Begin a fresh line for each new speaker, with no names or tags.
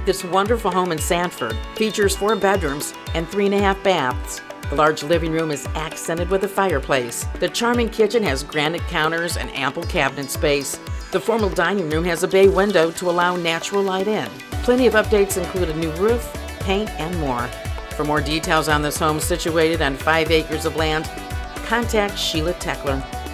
This wonderful home in Sanford features 4 bedrooms and 3.5 baths. The large living room is accented with a fireplace. The charming kitchen has granite counters and ample cabinet space. The formal dining room has a bay window to allow natural light in. Plenty of updates include a new roof, paint, and more. For more details on this home situated on 5 acres of land, contact Sheila Techler.